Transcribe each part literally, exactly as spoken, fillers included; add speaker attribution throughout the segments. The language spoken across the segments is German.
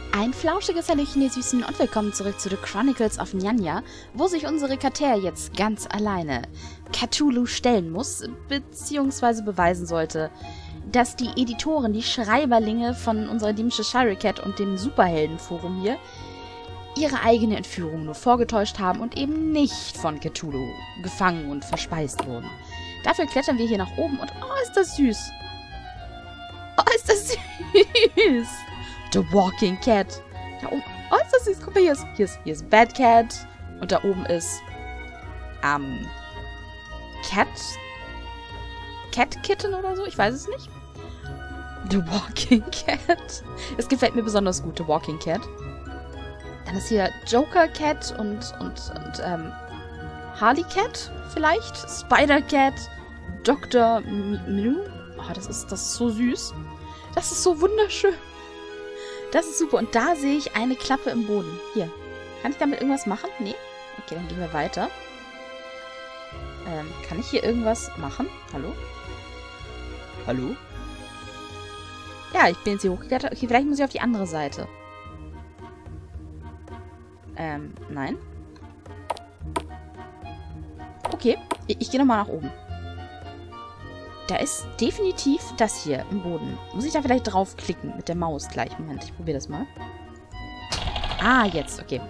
Speaker 1: Ein flauschiges Hallöchen, ihr Süßen, und willkommen zurück zu The Chronicles of Nyanya, wo sich unsere Kater jetzt ganz alleine Cthulhu stellen muss, beziehungsweise beweisen sollte, dass die Editoren, die Schreiberlinge von unserer dämischen Shiricat und dem Superheldenforum hier, ihre eigene Entführung nur vorgetäuscht haben und eben nicht von Cthulhu gefangen und verspeist wurden. Dafür klettern wir hier nach oben und oh, ist das süß! Oh, ist das süß! The Walking Cat. Da oben. Oh, ist das süß. Guck mal, hier ist, hier ist, hier ist Bad Cat. Und da oben ist ähm, Cat Cat Kitten oder so. Ich weiß es nicht. The Walking Cat. Es gefällt mir besonders gut, The Walking Cat. Dann ist hier Joker Cat und, und, und ähm, Harley Cat vielleicht. Spider Cat. Doktor Mew. Oh, das ist, das ist so süß. Das ist so wunderschön. Das ist super. Und da sehe ich eine Klappe im Boden. Hier. Kann ich damit irgendwas machen? Nee? Okay, dann gehen wir weiter. Ähm, kann ich hier irgendwas machen? Hallo? Hallo? Ja, ich bin jetzt hier hochgeklettert. Okay, vielleicht muss ich auf die andere Seite. Ähm, nein. Okay, ich, ich gehe nochmal nach oben. Da ist definitiv das hier im Boden. Muss ich da vielleicht draufklicken mit der Maus gleich? Moment, ich probiere das mal. Ah, jetzt, okay.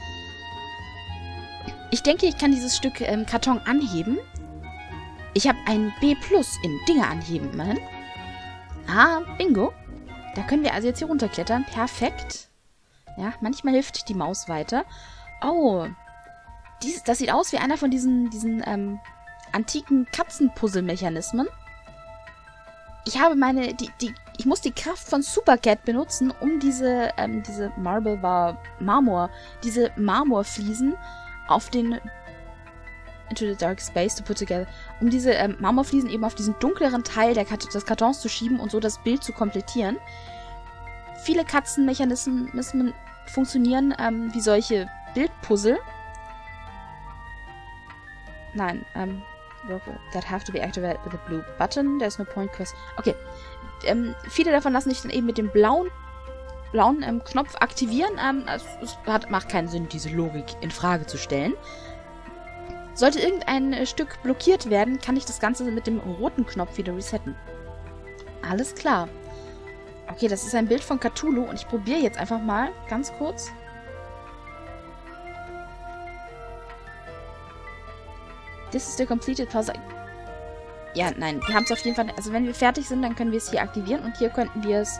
Speaker 1: Ich denke, ich kann dieses Stück ähm, Karton anheben. Ich habe ein B plus in Dinge anheben, immerhin. Ah, bingo. Da können wir also jetzt hier runterklettern. Perfekt. Ja, manchmal hilft die Maus weiter. Oh, dies, das sieht aus wie einer von diesen, diesen ähm, antiken Katzenpuzzle-Mechanismen. Ich habe meine, die, die, ich muss die Kraft von Supercat benutzen, um diese, ähm, diese Marble war Marmor, diese Marmorfliesen auf den Into the Dark Space to put together, um diese ähm, Marmorfliesen eben auf diesen dunkleren Teil der Kat des Kartons zu schieben und so das Bild zu komplettieren. Viele Katzenmechanismen funktionieren ähm, wie solche Bildpuzzle. Nein, ähm, that have to be activated with a blue button. There's no point quest. Okay. Ähm, viele davon lassen sich dann eben mit dem blauen, blauen ähm, Knopf aktivieren. Ähm, es, es hat, macht keinen Sinn, diese Logik in Frage zu stellen. Sollte irgendein äh, Stück blockiert werden, kann ich das Ganze mit dem roten Knopf wieder resetten. Alles klar. Okay, das ist ein Bild von Cthulhu und ich probiere jetzt einfach mal ganz kurz. This is the completed puzzle. Ja, nein, wir haben es auf jeden Fall... Also wenn wir fertig sind, dann können wir es hier aktivieren und hier könnten wir es...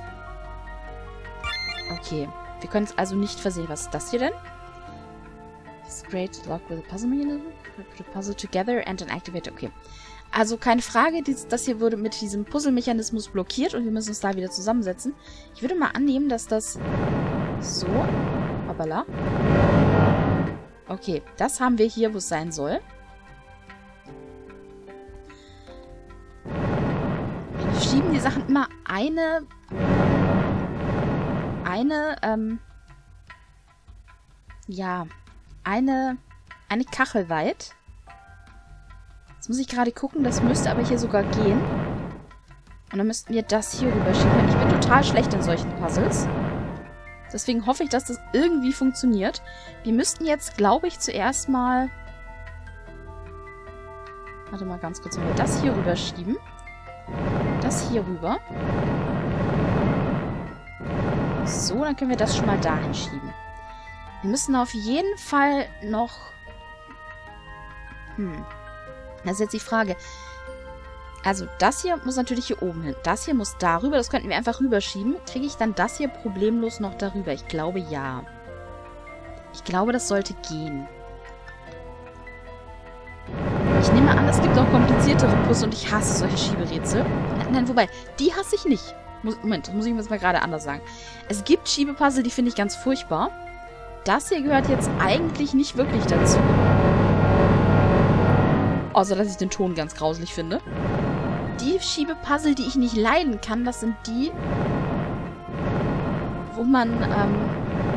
Speaker 1: Okay, wir können es also nicht versehen. Was ist das hier denn? This great lock with a puzzle mechanism. Put a puzzle together and then activate. Okay. Also keine Frage, das hier wurde mit diesem Puzzle-Mechanismus blockiert und wir müssen uns da wieder zusammensetzen. Ich würde mal annehmen, dass das... So. Hoppala. Okay, das haben wir hier, wo es sein soll. Wir schieben die Sachen immer eine... Eine, ähm... Ja, eine... Eine Kachel weit. Jetzt muss ich gerade gucken, das müsste aber hier sogar gehen. Und dann müssten wir das hier rüberschieben. Ich bin total schlecht in solchen Puzzles. Deswegen hoffe ich, dass das irgendwie funktioniert. Wir müssten jetzt, glaube ich, zuerst mal... Warte mal ganz kurz, wenn wir das hier rüberschieben. Das hier rüber. So, dann können wir das schon mal dahin schieben. Wir müssen auf jeden Fall noch... Hm. Das ist jetzt die Frage. Also, das hier muss natürlich hier oben hin. Das hier muss darüber. Das könnten wir einfach rüberschieben. Kriege ich dann das hier problemlos noch darüber? Ich glaube, ja. Ich glaube, das sollte gehen. Ich nehme an, es gibt noch kompliziertere Puzzle und ich hasse solche Schieberätsel. Nein, wobei, die hasse ich nicht. Moment, das muss ich mir jetzt mal gerade anders sagen. Es gibt Schiebepuzzle, die finde ich ganz furchtbar. Das hier gehört jetzt eigentlich nicht wirklich dazu. Außer, dass ich den Ton ganz grauselig finde. Die Schiebepuzzle, die ich nicht leiden kann, das sind die, wo man, ähm...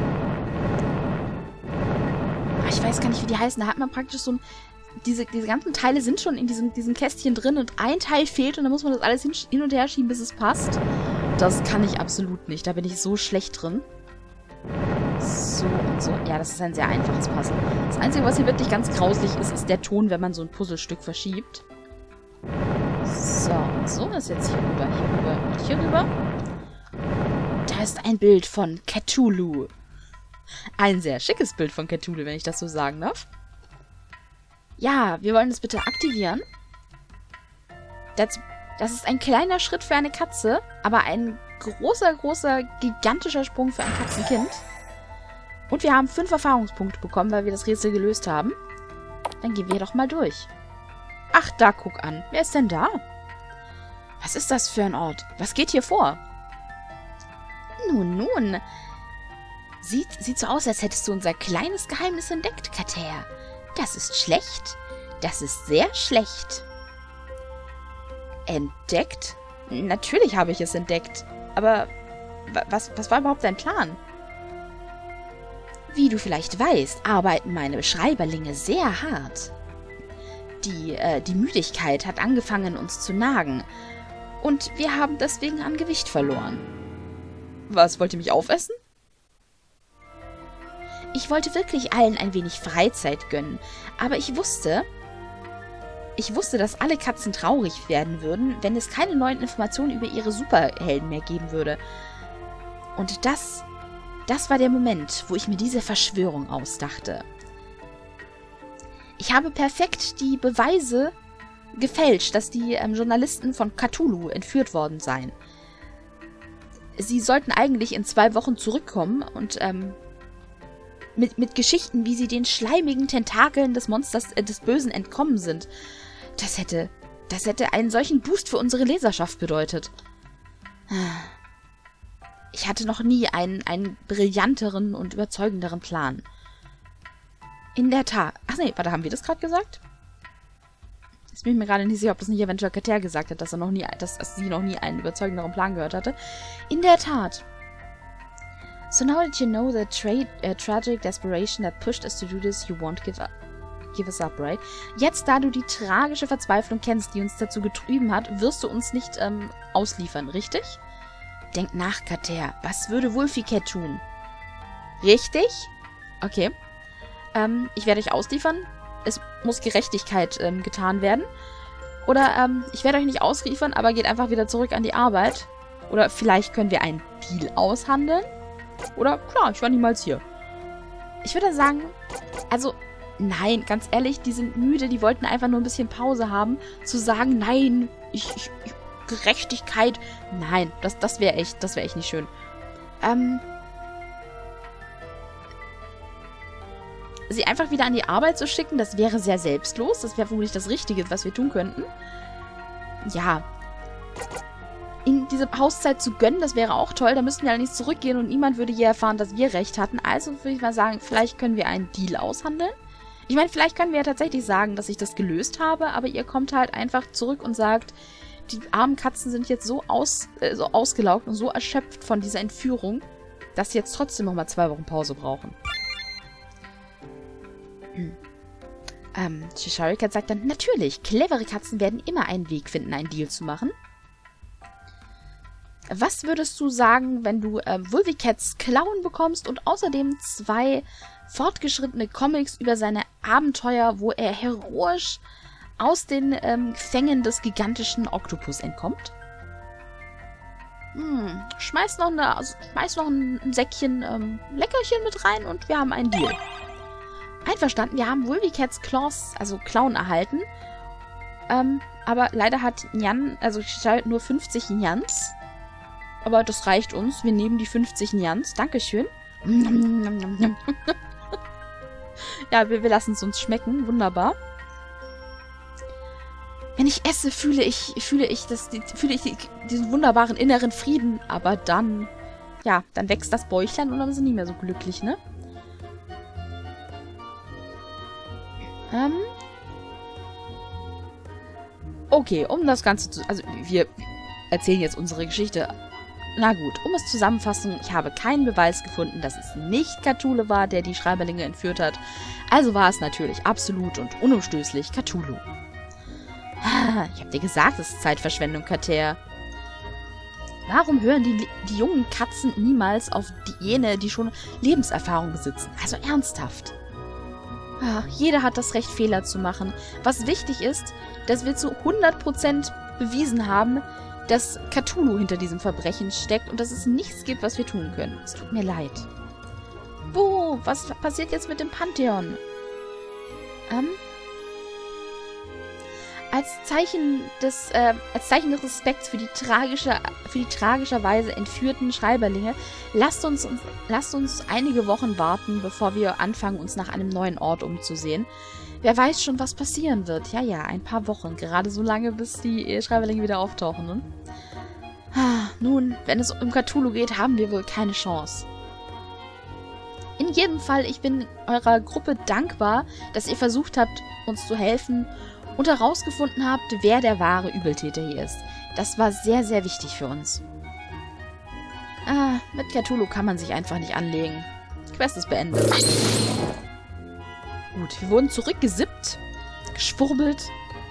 Speaker 1: ich weiß gar nicht, wie die heißen. Da hat man praktisch so ein... Diese, diese ganzen Teile sind schon in diesem, diesem Kästchen drin und ein Teil fehlt und dann muss man das alles hin, hin und her schieben, bis es passt. Das kann ich absolut nicht. Da bin ich so schlecht drin. So und so. Ja, das ist ein sehr einfaches Puzzle. Das Einzige, was hier wirklich ganz grauslich ist, ist der Ton, wenn man so ein Puzzlestück verschiebt. So, und so ist jetzt hier rüber, hier rüber und hier rüber. Da ist ein Bild von Cthulhu. Ein sehr schickes Bild von Cthulhu, wenn ich das so sagen darf. Ja, wir wollen das bitte aktivieren. Das, das ist ein kleiner Schritt für eine Katze, aber ein großer, großer, gigantischer Sprung für ein Katzenkind. Und wir haben fünf Erfahrungspunkte bekommen, weil wir das Rätsel gelöst haben. Dann gehen wir doch mal durch. Ach, da, guck an. Wer ist denn da? Was ist das für ein Ort? Was geht hier vor? Nun, nun. Sieht, sieht so aus, als hättest du unser kleines Geheimnis entdeckt, Kater. Das ist schlecht. Das ist sehr schlecht. Entdeckt? Natürlich habe ich es entdeckt. Aber was, was war überhaupt dein Plan? Wie du vielleicht weißt, arbeiten meine Schreiberlinge sehr hart. Die, äh, die Müdigkeit hat angefangen, uns zu nagen. Und wir haben deswegen an Gewicht verloren. Was, wollt ihr mich aufessen? Ich wollte wirklich allen ein wenig Freizeit gönnen, aber ich wusste, ich wusste, dass alle Katzen traurig werden würden, wenn es keine neuen Informationen über ihre Superhelden mehr geben würde. Und das, das war der Moment, wo ich mir diese Verschwörung ausdachte. Ich habe perfekt die Beweise gefälscht, dass die ähm, Journalisten von Cthulhu entführt worden seien. Sie sollten eigentlich in zwei Wochen zurückkommen und ähm, mit, mit Geschichten, wie sie den schleimigen Tentakeln des Monsters, äh, des Bösen entkommen sind. Das hätte, das hätte einen solchen Boost für unsere Leserschaft bedeutet. Ich hatte noch nie einen, einen brillanteren und überzeugenderen Plan. In der Tat. Ach nee, warte, haben wir das gerade gesagt? Jetzt bin ich mir gerade nicht sicher, ob das nicht eventuell Kater gesagt hat, dass er noch nie, dass, dass sie noch nie einen überzeugenderen Plan gehört hatte. In der Tat. So now that you know the tra uh, tragic desperation that pushed us to do this, you won't give up. Give us up, right? Jetzt, da du die tragische Verzweiflung kennst, die uns dazu getrieben hat, wirst du uns nicht ähm, ausliefern, richtig? Denk nach, Kater. Was würde Wolfie Cat tun? Richtig? Okay. Ähm, ich werde euch ausliefern. Es muss Gerechtigkeit ähm, getan werden. Oder ähm, ich werde euch nicht ausliefern, aber geht einfach wieder zurück an die Arbeit. Oder vielleicht können wir einen Deal aushandeln. Oder, klar, ich war niemals hier. Ich würde sagen, also, nein, ganz ehrlich, die sind müde, die wollten einfach nur ein bisschen Pause haben. Zu sagen, nein, ich, ich, ich Gerechtigkeit, nein, das, das wäre echt, das wäre echt nicht schön. Ähm, sie einfach wieder an die Arbeit zu schicken, das wäre sehr selbstlos. Das wäre vermutlich das Richtige, was wir tun könnten. Ja. Ihnen diese Hauszeit zu gönnen, das wäre auch toll. Da müssten wir allerdings zurückgehen und niemand würde je erfahren, dass wir recht hatten. Also würde ich mal sagen, vielleicht können wir einen Deal aushandeln. Ich meine, vielleicht können wir ja tatsächlich sagen, dass ich das gelöst habe, aber ihr kommt halt einfach zurück und sagt, die armen Katzen sind jetzt so, aus, äh, so ausgelaugt und so erschöpft von dieser Entführung, dass sie jetzt trotzdem nochmal zwei Wochen Pause brauchen. Hm. Ähm, Cheshire Cat sagt dann, natürlich, clevere Katzen werden immer einen Weg finden, einen Deal zu machen. Was würdest du sagen, wenn du äh, Wolfie Cats Klauen bekommst und außerdem zwei fortgeschrittene Comics über seine Abenteuer, wo er heroisch aus den ähm, Fängen des gigantischen Oktopus entkommt? Hm, schmeiß noch, eine, also, schmeiß noch ein, ein Säckchen ähm, Leckerchen mit rein und wir haben einen Deal. Einverstanden, wir haben Wolfie Cats Claws, also Klauen erhalten. Ähm, aber leider hat Nyan, also nur fünfzig Nyans. Aber das reicht uns. Wir nehmen die fünfzig Nyans. Dankeschön. Ja, wir, wir lassen es uns schmecken. Wunderbar. Wenn ich esse, fühle ich, fühle ich, das, fühle ich diesen wunderbaren inneren Frieden. Aber dann, ja, dann wächst das Bäuchlein und dann sind wir nicht mehr so glücklich, ne? Ähm. Okay, um das Ganze zu... Also, wir erzählen jetzt unsere Geschichte. Na gut, um es zusammenzufassen, ich habe keinen Beweis gefunden, dass es nicht Cthulhu war, der die Schreiberlinge entführt hat. Also war es natürlich absolut und unumstößlich Cthulhu. Ich hab dir gesagt, es ist Zeitverschwendung, Kater. Warum hören die, die jungen Katzen niemals auf die jene, die schon Lebenserfahrung besitzen? Also ernsthaft. Ach, jeder hat das Recht, Fehler zu machen. Was wichtig ist, dass wir zu hundert Prozent bewiesen haben, dass Cthulhu hinter diesem Verbrechen steckt und dass es nichts gibt, was wir tun können. Es tut mir leid. Wo? Was passiert jetzt mit dem Pantheon? Ähm... Als Zeichen des, äh, als Zeichen des Respekts für die tragische, für die tragischerweise entführten Schreiberlinge, lasst uns, lasst uns einige Wochen warten, bevor wir anfangen, uns nach einem neuen Ort umzusehen. Wer weiß schon, was passieren wird. Ja, ja, ein paar Wochen. Gerade so lange, bis die Schreiberlinge wieder auftauchen, ne? Ah, nun, wenn es um Cthulhu geht, haben wir wohl keine Chance. In jedem Fall, ich bin eurer Gruppe dankbar, dass ihr versucht habt, uns zu helfen und herausgefunden habt, wer der wahre Übeltäter hier ist. Das war sehr, sehr wichtig für uns. Ah, mit Cthulhu kann man sich einfach nicht anlegen. Quest ist beendet. Gut, wir wurden zurückgesippt, geschwurbelt.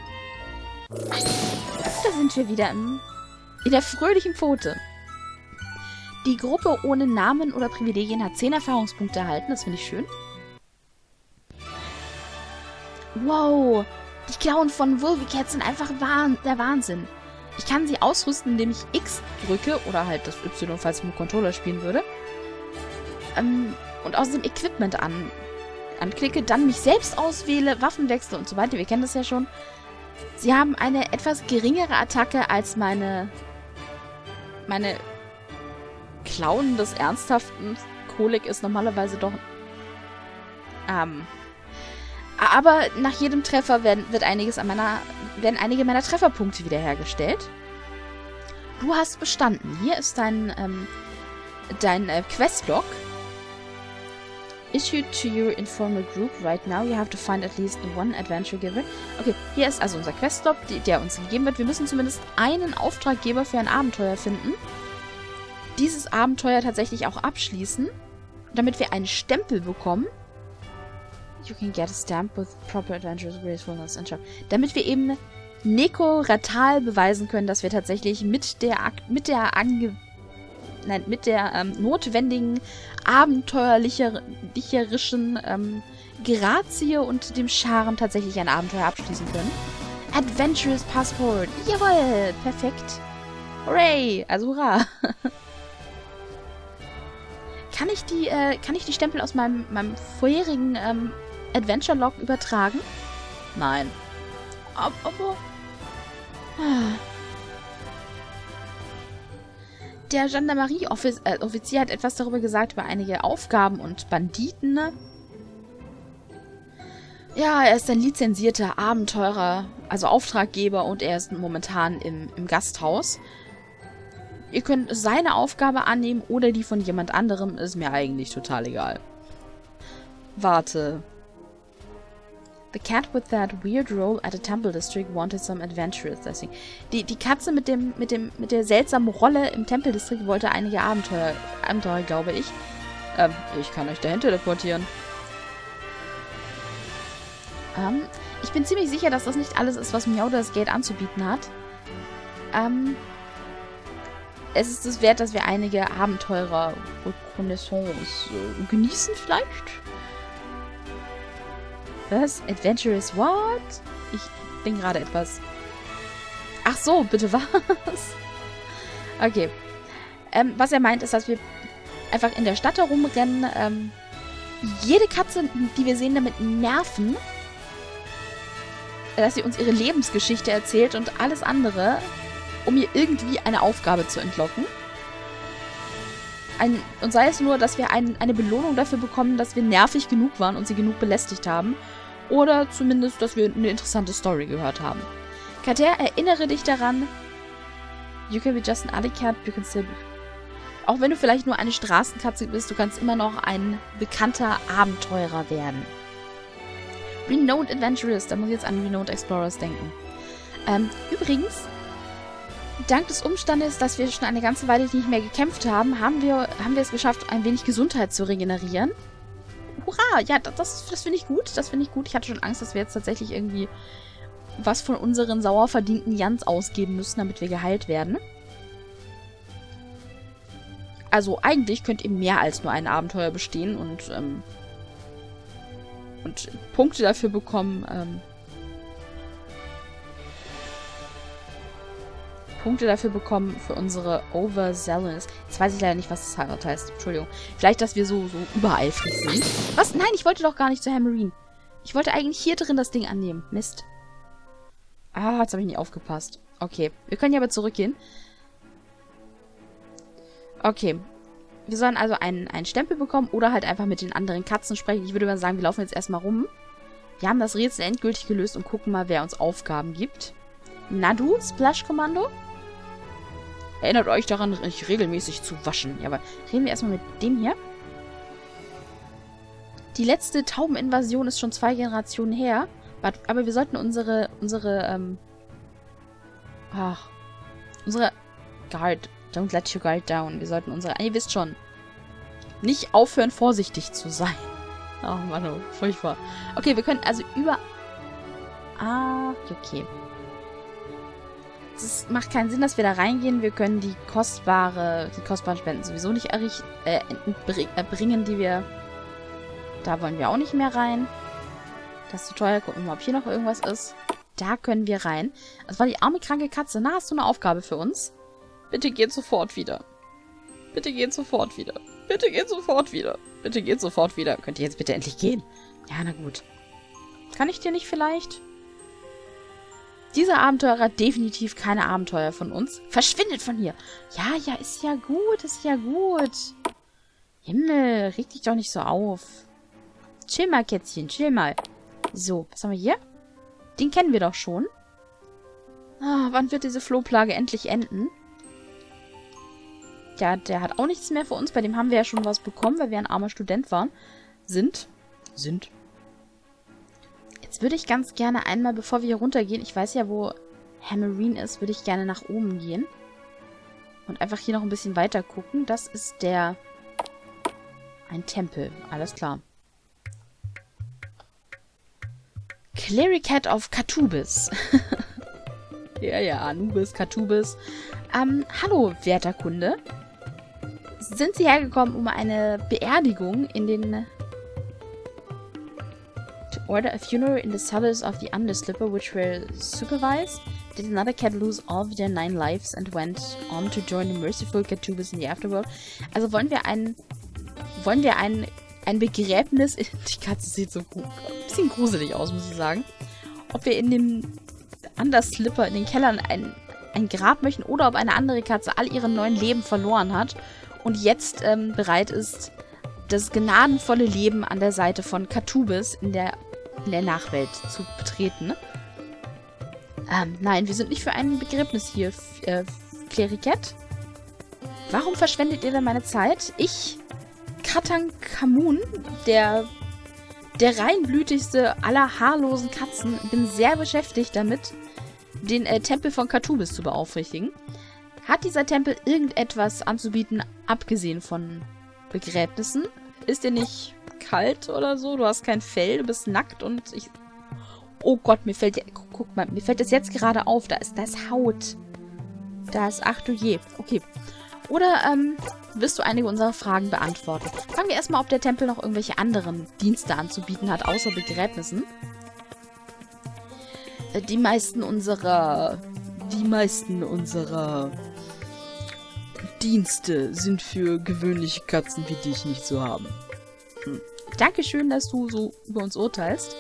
Speaker 1: Da sind wir wieder in, in der fröhlichen Pfote. Die Gruppe ohne Namen oder Privilegien hat zehn Erfahrungspunkte erhalten. Das finde ich schön. Wow! Die Klauen von Wolvicat sind einfach wahn der Wahnsinn. Ich kann sie ausrüsten, indem ich X drücke, oder halt das Y, falls ich mit dem Controller spielen würde. Ähm, und außerdem Equipment an, anklicke, dann mich selbst auswähle, Waffen wechsle und so weiter. Wir kennen das ja schon. Sie haben eine etwas geringere Attacke als meine, meine Klauen des Ernsthaften. Kolik ist normalerweise doch... Ähm... Aber nach jedem Treffer werden, wird einiges an meiner, werden einige meiner Trefferpunkte wiederhergestellt. Du hast bestanden. Hier ist dein, ähm, dein äh, Questlog. Issued to your informal group right now. You have to find at least one adventure giver. Okay, hier ist also unser Questlog, die, der uns gegeben wird. Wir müssen zumindest einen Auftraggeber für ein Abenteuer finden. Dieses Abenteuer tatsächlich auch abschließen, damit wir einen Stempel bekommen. You can get a stamp with proper adventures, gracefulness and charm. Damit wir eben Neko Ratal beweisen können, dass wir tatsächlich mit der mit der ange nein, mit der ähm, notwendigen abenteuerlicherischen ähm, Grazie und dem Charme tatsächlich ein Abenteuer abschließen können. Adventurous Passport. Jawohl, perfekt. Hooray, also hurra. Kann ich die, äh, kann ich die Stempel aus meinem, meinem vorherigen ähm, Adventure-Log übertragen? Nein. Aber... aber ah. Der Gendarmerie-Offizier äh, hat etwas darüber gesagt, über einige Aufgaben und Banditen. Ja, er ist ein lizenzierter Abenteurer, also Auftraggeber, und er ist momentan im, im Gasthaus. Ihr könnt seine Aufgabe annehmen oder die von jemand anderem, ist mir eigentlich total egal. Warte. The cat with that weird role at a temple district wanted some adventurous thing. Die, die Katze mit dem, mit dem, mit der seltsamen Rolle im Tempeldistrikt wollte einige Abenteuer, Abenteuer, glaube ich. Ähm, ich kann euch dahin teleportieren. Ähm, ich bin ziemlich sicher, dass das nicht alles ist, was Meowthers Gate anzubieten hat. Ähm, es ist es wert, dass wir einige Abenteurer Reconnaissance äh, genießen vielleicht? Was? Adventurous what? Ich bin gerade etwas... Ach so, bitte was? Okay. Ähm, was er meint, ist, dass wir einfach in der Stadt herumrennen, ähm, jede Katze, die wir sehen, damit nerven, dass sie uns ihre Lebensgeschichte erzählt und alles andere, um ihr irgendwie eine Aufgabe zu entlocken. Ein, und sei es nur, dass wir ein, eine Belohnung dafür bekommen, dass wir nervig genug waren und sie genug belästigt haben. Oder zumindest, dass wir eine interessante Story gehört haben. Kater, erinnere dich daran, you can be just an alley cat, you can still be... Auch wenn du vielleicht nur eine Straßenkatze bist, du kannst immer noch ein bekannter Abenteurer werden. Renowned Adventurers, da muss ich jetzt an Renowned Explorers denken. Ähm, übrigens, dank des Umstandes, dass wir schon eine ganze Weile nicht mehr gekämpft haben, haben wir, haben wir es geschafft, ein wenig Gesundheit zu regenerieren. Hurra! Ja, das, das finde ich gut. Das finde ich gut. Ich hatte schon Angst, dass wir jetzt tatsächlich irgendwie was von unseren sauer verdienten Jans ausgeben müssen, damit wir geheilt werden. Also eigentlich könnt ihr mehr als nur ein Abenteuer bestehen und, ähm, und Punkte dafür bekommen, ähm, Punkte dafür bekommen für unsere Overzealous. Jetzt weiß ich leider nicht, was das heißt. Entschuldigung. Vielleicht, dass wir so, so übereifrig sind. Was? Nein, ich wollte doch gar nicht zu Hammerine. Ich wollte eigentlich hier drin das Ding annehmen. Mist. Ah, jetzt habe ich nicht aufgepasst. Okay, wir können ja aber zurückgehen. Okay. Wir sollen also einen, einen Stempel bekommen oder halt einfach mit den anderen Katzen sprechen. Ich würde mal sagen, wir laufen jetzt erstmal rum. Wir haben das Rätsel endgültig gelöst und gucken mal, wer uns Aufgaben gibt. Na du, Splash-Kommando? Erinnert euch daran, euch regelmäßig zu waschen. Ja, aber reden wir erstmal mit dem hier. Die letzte Taubeninvasion ist schon zwei Generationen her. Aber wir sollten unsere, unsere, ähm... Ach. Unsere Guard. Don't let your guard down. Wir sollten unsere... Ihr wisst schon. Nicht aufhören, vorsichtig zu sein. Oh Mann, oh, furchtbar. Okay, wir können also über... Ah, okay. Es macht keinen Sinn, dass wir da reingehen. Wir können die kostbare, die kostbaren Spenden sowieso nicht errichten, äh, erbringen, die wir... Da wollen wir auch nicht mehr rein. Das ist zu teuer. Gucken wir mal, ob hier noch irgendwas ist. Da können wir rein. Das war die arme, kranke Katze. Na, hast du eine Aufgabe für uns? Bitte geht sofort wieder. Bitte geht sofort wieder. Bitte geht sofort wieder. Bitte geht sofort wieder. Könnt ihr jetzt bitte endlich gehen? Ja, na gut. Kann ich dir nicht vielleicht... Dieser Abenteurer hat definitiv keine Abenteuer von uns. Verschwindet von hier. Ja, ja, ist ja gut, ist ja gut. Himmel, reg dich doch nicht so auf. Chill mal, Kätzchen, chill mal. So, was haben wir hier? Den kennen wir doch schon. Ah, wann wird diese Flohplage endlich enden? Ja, der hat auch nichts mehr für uns. Bei dem haben wir ja schon was bekommen, weil wir ein armer Student waren. Sind. Sind. Jetzt würde ich ganz gerne einmal, bevor wir hier runtergehen, ich weiß ja, wo Hammerine ist, würde ich gerne nach oben gehen. Und einfach hier noch ein bisschen weiter gucken. Das ist der... Ein Tempel. Alles klar. Clericat of Katubis. ja, ja, Anubis, Katubis. Ähm, hallo, werter Kunde. Sind Sie hergekommen, um eine Beerdigung in den... To order a funeral in the cellars of the Underslipper, which were supervised? Did another cat lose all of their nine lives and went on to join the merciful Katubis in the afterworld? Also wollen wir ein... Wollen wir ein... Ein Begräbnis... In, die Katze sieht so ein bisschen gruselig aus, muss ich sagen. Ob wir in dem Underslipper, in den Kellern ein, ein Grab möchten oder ob eine andere Katze all ihre neun Leben verloren hat und jetzt ähm, bereit ist, das gnadenvolle Leben an der Seite von Katubis in der, in der Nachwelt zu betreten. Ähm, nein, wir sind nicht für ein Begräbnis hier, äh, Clericat. Warum verschwendet ihr denn meine Zeit? Ich, Katankamun, der, der reinblütigste aller haarlosen Katzen, bin sehr beschäftigt damit, den äh, Tempel von Katubis zu beaufrichtigen. Hat dieser Tempel irgendetwas anzubieten, abgesehen von Begräbnissen? Ist dir nicht kalt oder so? Du hast kein Fell, du bist nackt und ich... Oh Gott, mir fällt... Guck mal, mir fällt das jetzt gerade auf. Da ist, da ist Haut. Da ist... Ach du je. Okay. Oder, ähm, wirst du einige unserer Fragen beantworten? Fragen wir erstmal, ob der Tempel noch irgendwelche anderen Dienste anzubieten hat, außer Begräbnissen. Die meisten unserer... Die meisten unserer... Dienste sind für gewöhnliche Katzen wie dich nicht zu haben. Hm. Dankeschön, dass du so über uns urteilst.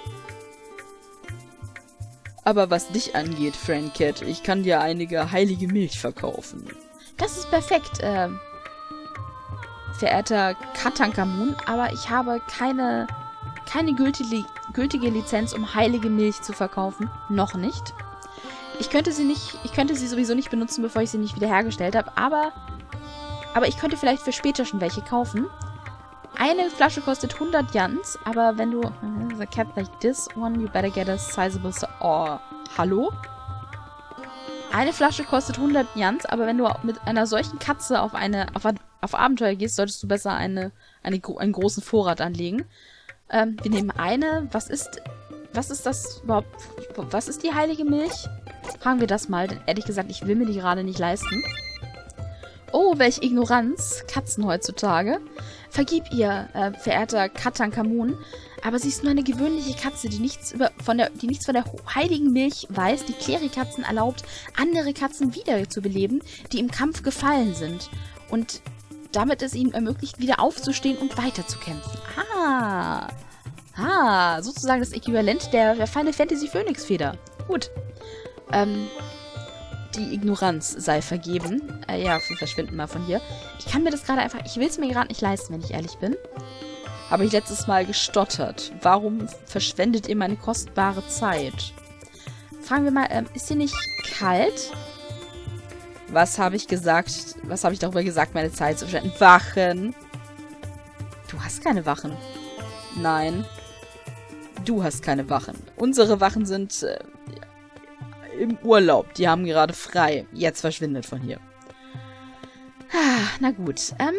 Speaker 1: Aber was dich angeht, Friend Cat, ich kann dir einige heilige Milch verkaufen. Das ist perfekt, äh, verehrter Katankamun, aber ich habe keine, keine gültige, gültige Lizenz, um heilige Milch zu verkaufen. Noch nicht. Ich könnte sie nicht, ich könnte sie sowieso nicht benutzen, bevor ich sie nicht wiederhergestellt habe, aber, aber ich könnte vielleicht für später schon welche kaufen. Eine Flasche kostet hundert Jans, aber wenn du, a cat like this one, you better get a sizable, oh, hallo? Eine Flasche kostet hundert Jans, aber wenn du mit einer solchen Katze auf eine, auf, auf Abenteuer gehst, solltest du besser eine, eine, einen großen Vorrat anlegen. Ähm, wir nehmen eine, was ist, was ist das überhaupt, was ist die heilige Milch? Fragen wir das mal, denn ehrlich gesagt, ich will mir die gerade nicht leisten. Oh, welch Ignoranz. Katzen heutzutage. Vergib ihr, äh, verehrter Katankamun, aber sie ist nur eine gewöhnliche Katze, die nichts, über, von der, die nichts von der heiligen Milch weiß, die Klerikatzen erlaubt, andere Katzen wiederzubeleben, die im Kampf gefallen sind. Und damit es ihnen ermöglicht, wieder aufzustehen und weiterzukämpfen. Ah. Ah, sozusagen das Äquivalent der, der Final Fantasy Phönixfeder. Gut. Ähm, die Ignoranz sei vergeben. Äh, ja, wir verschwinden mal von hier. Ich kann mir das gerade einfach... Ich will es mir gerade nicht leisten, wenn ich ehrlich bin. Habe ich letztes Mal gestottert. Warum verschwendet ihr meine kostbare Zeit? Fragen wir mal, ähm, ist hier nicht kalt? Was habe ich gesagt? Was habe ich darüber gesagt, meine Zeit zu verschwenden? Wachen. Du hast keine Wachen. Nein. Du hast keine Wachen. Unsere Wachen sind äh, im Urlaub. Die haben gerade frei. Jetzt verschwindet von hier. Ah, na gut. Ähm.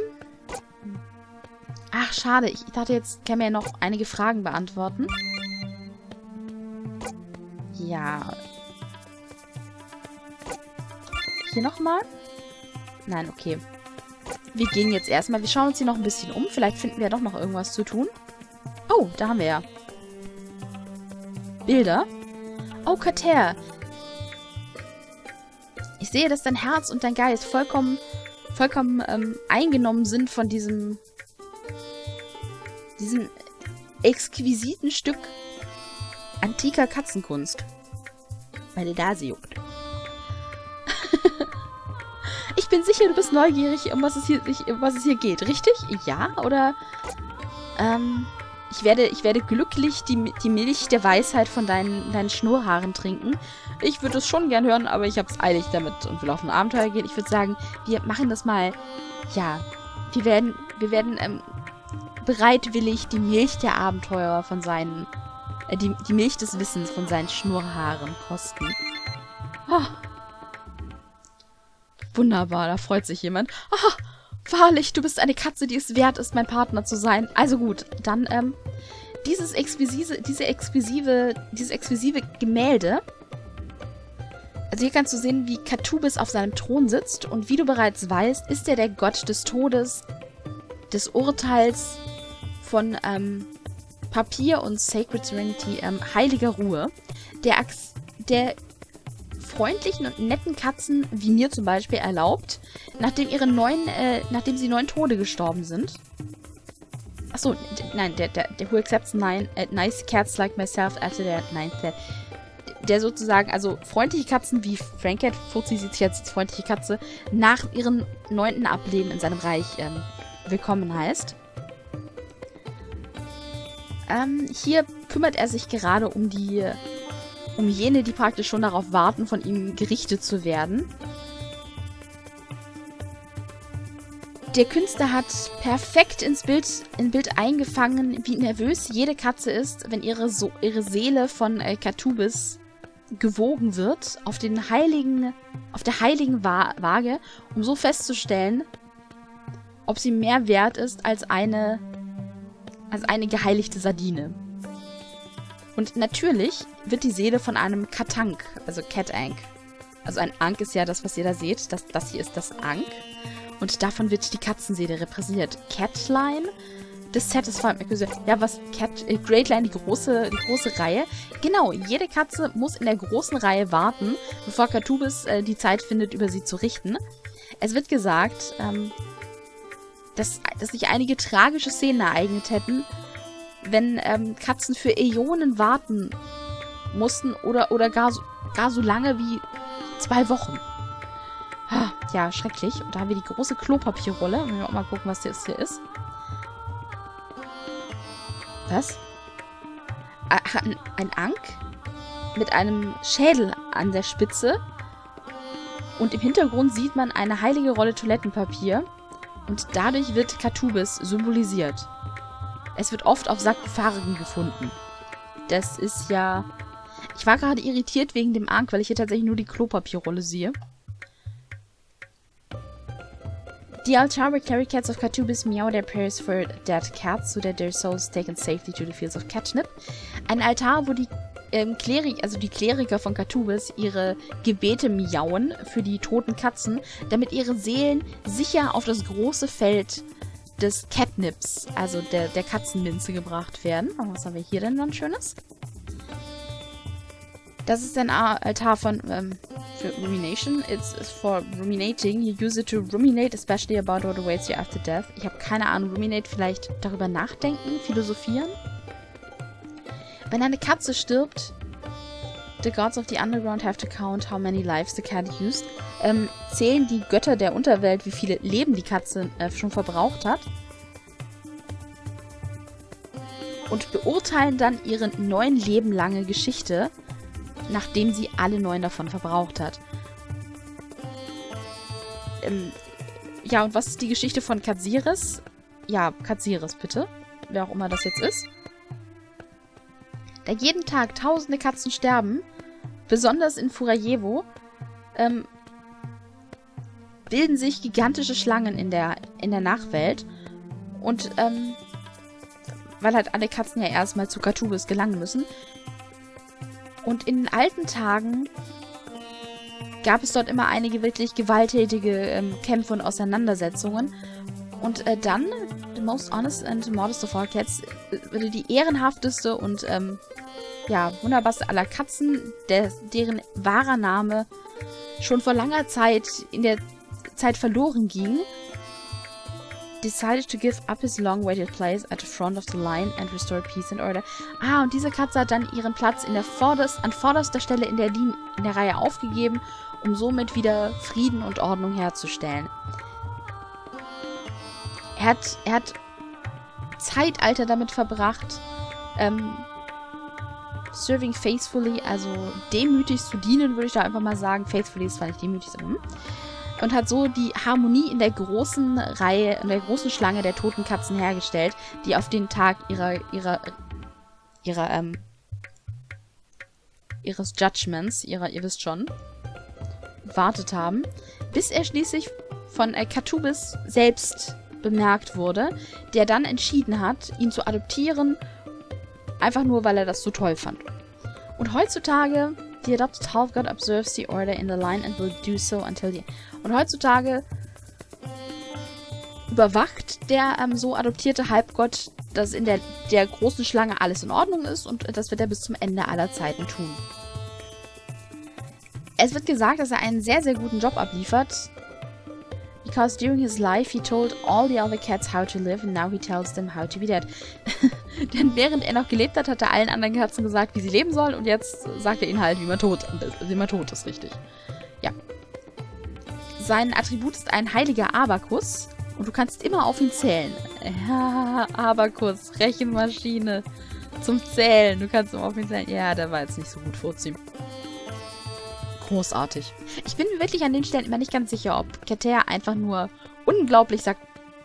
Speaker 1: Ach, schade. Ich dachte, jetzt kann mir ja noch einige Fragen beantworten. Ja. Hier nochmal? Nein, okay. Wir gehen jetzt erstmal. Wir schauen uns hier noch ein bisschen um. Vielleicht finden wir ja doch noch irgendwas zu tun. Oh, da haben wir ja. Bilder. Oh, Kater. Ich sehe, dass dein Herz und dein Geist vollkommen, vollkommen ähm, eingenommen sind von diesem, diesem exquisiten Stück antiker Katzenkunst. Meine Nase juckt. Ich bin sicher, du bist neugierig, um was es hier, um was es hier geht. Richtig? Ja? Oder... Ähm... Ich werde, ich werde glücklich die, die Milch der Weisheit von deinen, deinen Schnurrhaaren trinken. Ich würde es schon gern hören, aber ich habe es eilig damit und will auf ein Abenteuer gehen. Ich würde sagen, wir machen das mal, ja, wir werden, wir werden ähm, bereitwillig die Milch der Abenteuer von seinen, äh, die, die Milch des Wissens von seinen Schnurrhaaren kosten. Oh. Wunderbar, da freut sich jemand. Oh. Wahrlich, du bist eine Katze, die es wert ist, mein Partner zu sein. Also gut, dann, ähm, dieses exquisite, diese exquisive, dieses exquisive Gemälde. Also hier kannst du sehen, wie Katubis auf seinem Thron sitzt. Und wie du bereits weißt, ist er der Gott des Todes, des Urteils, von, ähm, Papier und Sacred Serenity, ähm, heiliger Ruhe. Der, Ax der freundlichen und netten Katzen, wie mir zum Beispiel, erlaubt, nachdem ihre neun, äh, nachdem sie neun Tode gestorben sind. Achso, nein, der, der, der who accepts nine, äh, nice cats like myself after their ninth death. Der sozusagen, also freundliche Katzen wie Franket, Fuzzi sieht sich jetzt als freundliche Katze, nach ihrem neunten Ableben in seinem Reich ähm, willkommen heißt. Ähm, hier kümmert er sich gerade um die um jene, die praktisch schon darauf warten, von ihm gerichtet zu werden. Der Künstler hat perfekt ins Bild, in Bild eingefangen, wie nervös jede Katze ist, wenn ihre, so ihre Seele von äh, Katubis gewogen wird, auf den heiligen, auf der heiligen Wa Waage, um so festzustellen, ob sie mehr wert ist als eine, als eine geheiligte Sardine. Und natürlich wird die Seele von einem Katank, also Cat-Ank. Also ein Ank ist ja das, was ihr da seht. Das, das hier ist das Ank. Und davon wird die Katzenseele repräsentiert. Catline, das Satisfied Accusation. Ja, was? Cat, äh, Great Line, die große, die große Reihe. Genau, jede Katze muss in der großen Reihe warten, bevor Katubis äh, die Zeit findet, über sie zu richten. Es wird gesagt, ähm, dass, dass sich einige tragische Szenen ereignet hätten, wenn ähm, Katzen für Äonen warten mussten oder, oder gar, so, gar so lange wie zwei Wochen. Ja, schrecklich. Und da haben wir die große Klopapierrolle. Wollen wir auch mal gucken, was das hier ist. Was? Ein, ein Ank mit einem Schädel an der Spitze. Und im Hintergrund sieht man eine heilige Rolle Toilettenpapier. Und dadurch wird Katubis symbolisiert. Es wird oft auf Sarkophagen gefunden. Das ist ja... Ich war gerade irritiert wegen dem Ank, weil ich hier tatsächlich nur die Klopapierrolle sehe. The altar where carry cats of Katubis meow their prayers for dead cats, so that their souls taken safely to the fields of catnip. Ein Altar, wo die ähm, Klerik, also die Kleriker von Catubis, ihre Gebete miauen für die toten Katzen, damit ihre Seelen sicher auf das große Feld des Catnips, also der, der Katzenminze, gebracht werden. Und was haben wir hier denn dann Schönes? Das ist ein Altar von, ähm, für Rumination. It's, it's for ruminating. You use it to ruminate, especially about what awaits you after death. Ich habe keine Ahnung. Ruminate, vielleicht darüber nachdenken, philosophieren. Wenn eine Katze stirbt, the gods of the underground have to count how many lives the cat used. Ähm, zählen die Götter der Unterwelt, wie viele Leben die Katze äh, schon verbraucht hat. Und beurteilen dann ihre neun Leben lange Geschichte, nachdem sie alle neun davon verbraucht hat. Ähm, ja, und was ist die Geschichte von Katsiris? Ja, Katsiris, bitte. Wer auch immer das jetzt ist. Da jeden Tag tausende Katzen sterben, besonders in Furajevo, ähm, bilden sich gigantische Schlangen in der, in der Nachwelt. Und, ähm, weil halt alle Katzen ja erstmal zu Catubis gelangen müssen. Und in den alten Tagen gab es dort immer einige wirklich gewalttätige ähm, Kämpfe und Auseinandersetzungen. Und äh, dann, the most honest and modest of all cats, wurde die ehrenhafteste und ähm, ja, wunderbarste aller Katzen, der, deren wahrer Name schon vor langer Zeit in der Zeit verloren ging, decided to give up his long-waited place at the front of the line and restore peace and order. Ah, und diese Katze hat dann ihren Platz in der vorderst, an vorderster Stelle in der, Linie, in der Reihe aufgegeben, um somit wieder Frieden und Ordnung herzustellen. Er hat, er hat Zeitalter damit verbracht, ähm, serving faithfully, also demütig zu dienen, würde ich da einfach mal sagen. Faithfully ist zwar nicht demütig, sondern... Und hat so die Harmonie in der großen Reihe, in der großen Schlange der toten Katzen hergestellt, die auf den Tag ihrer, ihrer, ihrer, ähm, ihres Judgments, ihrer, ihr wisst schon, wartet haben, bis er schließlich von äh, Catubis selbst bemerkt wurde, der dann entschieden hat, ihn zu adoptieren, einfach nur, weil er das so toll fand. Und heutzutage, the adopted half-god observes the order in the line and will do so until the... Und heutzutage überwacht der ähm, so adoptierte Halbgott, dass in der, der großen Schlange alles in Ordnung ist, und das wird er bis zum Ende aller Zeiten tun. Es wird gesagt, dass er einen sehr, sehr guten Job abliefert, because during his life he told all the other cats how to live and now he tells them how to be dead. Denn während er noch gelebt hat, hat er allen anderen Katzen gesagt, wie sie leben sollen, und jetzt sagt er ihnen halt, wie man tot, wie man tot ist, richtig. Ja. Sein Attribut ist ein heiliger Abakus und du kannst immer auf ihn zählen. Ja, Abakus, Rechenmaschine zum Zählen. Du kannst immer auf ihn zählen. Ja, der war jetzt nicht so gut vorziehen. Großartig. Ich bin mir wirklich an den Stellen immer nicht ganz sicher, ob Kater einfach nur unglaublich sagt,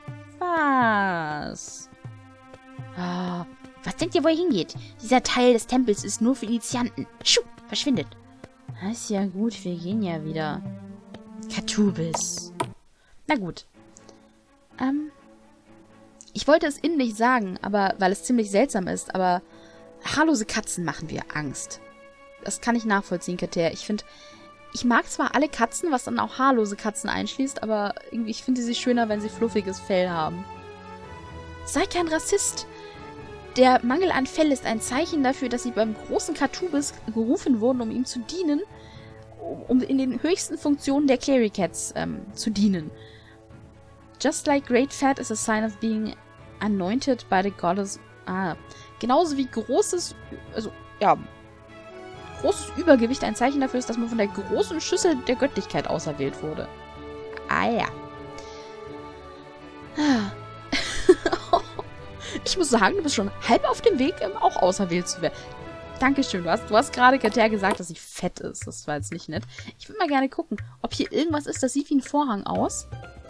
Speaker 1: was? Oh, was denkt ihr, wo ihr hingeht? Dieser Teil des Tempels ist nur für Initianten. Schuh, verschwindet. Das ist ja gut, wir gehen ja wieder. Catubis. Na gut. Ähm, ich wollte es Ihnen nicht sagen, aber weil es ziemlich seltsam ist, aber haarlose Katzen machen mir Angst. Das kann ich nachvollziehen, Kater. Ich finde, ich mag zwar alle Katzen, was dann auch haarlose Katzen einschließt, aber irgendwie, ich finde sie schöner, wenn sie fluffiges Fell haben. Sei kein Rassist. Der Mangel an Fell ist ein Zeichen dafür, dass sie beim großen Catubis gerufen wurden, um ihm zu dienen, um in den höchsten Funktionen der Clericats ähm, zu dienen. Just like great fat is a sign of being anointed by the goddess. Ah, genauso wie großes, also, ja, großes Übergewicht ein Zeichen dafür ist, dass man von der großen Schüssel der Göttlichkeit auserwählt wurde. Ah ja. Ich muss sagen, du bist schon halb auf dem Weg, ähm, auch auserwählt zu werden. Dankeschön. Du hast, du hast gerade Kater gesagt, dass sie fett ist. Das war jetzt nicht nett. Ich würde mal gerne gucken, ob hier irgendwas ist, das sieht wie ein Vorhang aus.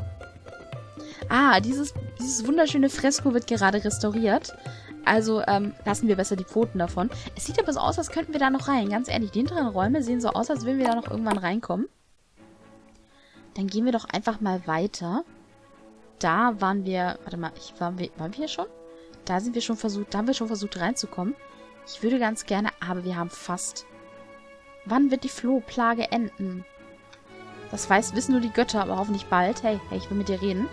Speaker 1: Ah, dieses, dieses wunderschöne Fresko wird gerade restauriert. Also ähm, lassen wir besser die Pfoten davon. Es sieht aber so aus, als könnten wir da noch rein. Ganz ehrlich, die hinteren Räume sehen so aus, als würden wir da noch irgendwann reinkommen. Dann gehen wir doch einfach mal weiter. Da waren wir... Warte mal, ich, waren, wir, waren wir hier schon? Da sind wir schon versucht... Da haben wir schon versucht reinzukommen. Ich würde ganz gerne, aber wir haben fast... Wann wird die Flohplage enden? Das weiß, wissen nur die Götter, aber hoffentlich bald. Hey, hey, ich will mit dir reden.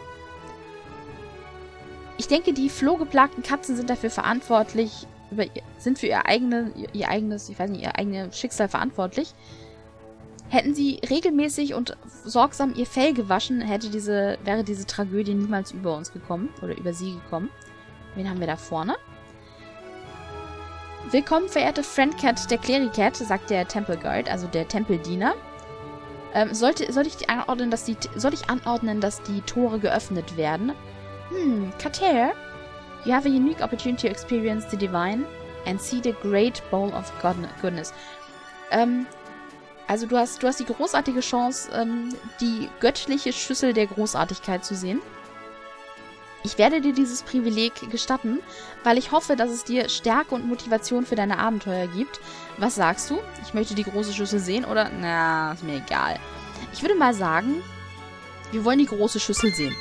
Speaker 1: Ich denke, die flohgeplagten Katzen sind dafür verantwortlich, über, sind für ihr, eigene, ihr, ihr eigenes, ich weiß nicht, ihr eigenes Schicksal verantwortlich. Hätten sie regelmäßig und sorgsam ihr Fell gewaschen, hätte diese, wäre diese Tragödie niemals über uns gekommen. Oder über sie gekommen. Wen haben wir da vorne? Willkommen, verehrte Friendcat der Klerikat, sagt der Temple Guard, also der Tempeldiener. Ähm, sollte, soll ich anordnen, dass die, soll ich anordnen, dass die Tore geöffnet werden? Hmm, Kater, you have a unique opportunity to experience the divine and see the great bowl of goodness. Ähm, also du hast, du hast die großartige Chance, ähm, die göttliche Schüssel der Großartigkeit zu sehen. Ich werde dir dieses Privileg gestatten, weil ich hoffe, dass es dir Stärke und Motivation für deine Abenteuer gibt. Was sagst du? Ich möchte die große Schüssel sehen oder? Na, ist mir egal. Ich würde mal sagen, wir wollen die große Schüssel sehen.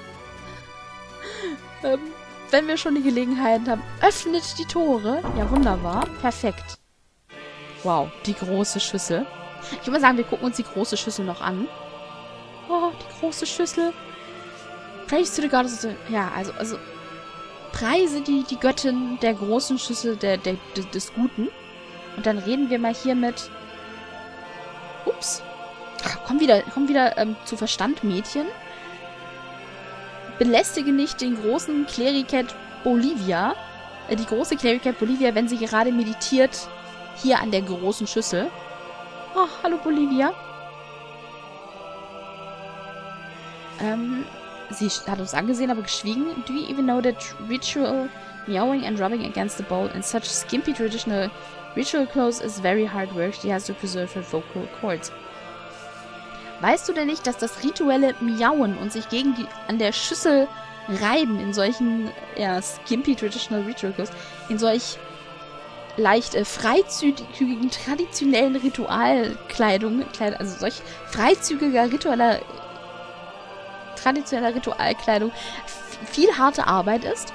Speaker 1: ähm, wenn wir schon die Gelegenheit haben, öffnet die Tore. Ja, wunderbar. Perfekt. Wow, die große Schüssel. Ich würde mal sagen, wir gucken uns die große Schüssel noch an. Oh, die große Schüssel. Praise to the Goddess. Ja, also, also preise die, die Göttin der großen Schüssel der, der, des, des Guten. Und dann reden wir mal hier mit... Ups. Komm wieder, komm wieder ähm, zu Verstand, Mädchen. Belästige nicht den großen Klerikat Bolivia. Äh, die große Klerikat Bolivia, wenn sie gerade meditiert. Hier an der großen Schüssel. Oh, hallo Bolivia. Ähm... Sie hat uns angesehen, aber geschwiegen. Do you even know that ritual meowing and rubbing against the bowl in such skimpy traditional ritual clothes is very hard work. She has to preserve her vocal cords. Weißt du denn nicht, dass das rituelle Miauen und sich gegen die an der Schüssel reiben in solchen ja, skimpy traditional ritual clothes, in solch leicht äh, freizügigen traditionellen Ritualkleidung, also solch freizügiger ritueller traditioneller Ritualkleidung viel harte Arbeit ist.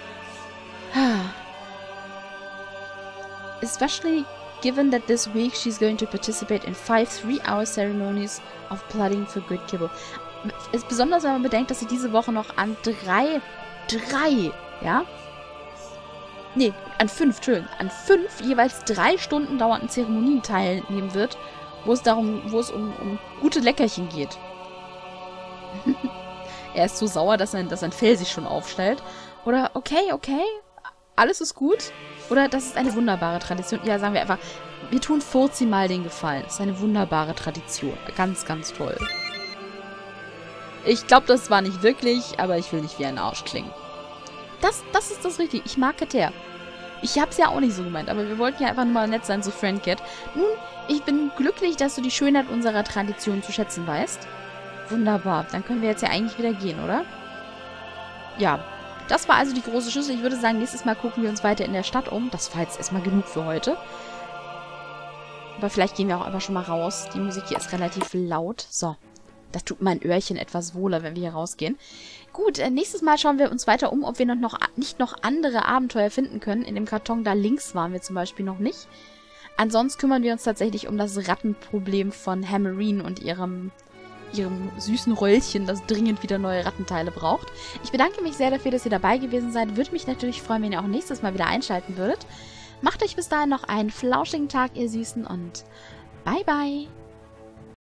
Speaker 1: Especially given that this week she's going to participate in five three-hour ceremonies of blooding for good kibble. Ist besonders, wenn man bedenkt, dass sie diese Woche noch an drei, drei, ja? Nee, an fünf, Entschuldigung, an fünf jeweils drei Stunden dauernden Zeremonien teilnehmen wird, wo es darum, wo es um, um gute Leckerchen geht. Er ist so sauer, dass sein, dass sein Fell sich schon aufstellt. Oder, okay, okay, alles ist gut. Oder, das ist eine wunderbare Tradition. Ja, sagen wir einfach, wir tun Furzi mal den Gefallen. Das ist eine wunderbare Tradition. Ganz, ganz toll. Ich glaube, das war nicht wirklich, aber ich will nicht wie ein Arsch klingen. Das, das ist das Richtige. Ich mag Kater. Ich hab's ja auch nicht so gemeint, aber wir wollten ja einfach nur mal nett sein zu Friendcat. Nun, ich bin glücklich, dass du die Schönheit unserer Tradition zu schätzen weißt. Wunderbar. Dann können wir jetzt ja eigentlich wieder gehen, oder? Ja. Das war also die große Schüssel. Ich würde sagen, nächstes Mal gucken wir uns weiter in der Stadt um. Das war jetzt erstmal genug für heute. Aber vielleicht gehen wir auch einfach schon mal raus. Die Musik hier ist relativ laut. So. Das tut mein Öhrchen etwas wohler, wenn wir hier rausgehen. Gut, äh, nächstes Mal schauen wir uns weiter um, ob wir noch, noch nicht noch andere Abenteuer finden können. In dem Karton da links waren wir zum Beispiel noch nicht. Ansonsten kümmern wir uns tatsächlich um das Rattenproblem von Hammerine und ihrem... ihrem süßen Röllchen, das dringend wieder neue Rattenteile braucht. Ich bedanke mich sehr dafür, dass ihr dabei gewesen seid. Würde mich natürlich freuen, wenn ihr auch nächstes Mal wieder einschalten würdet. Macht euch bis dahin noch einen flauschigen Tag, ihr Süßen, und bye bye!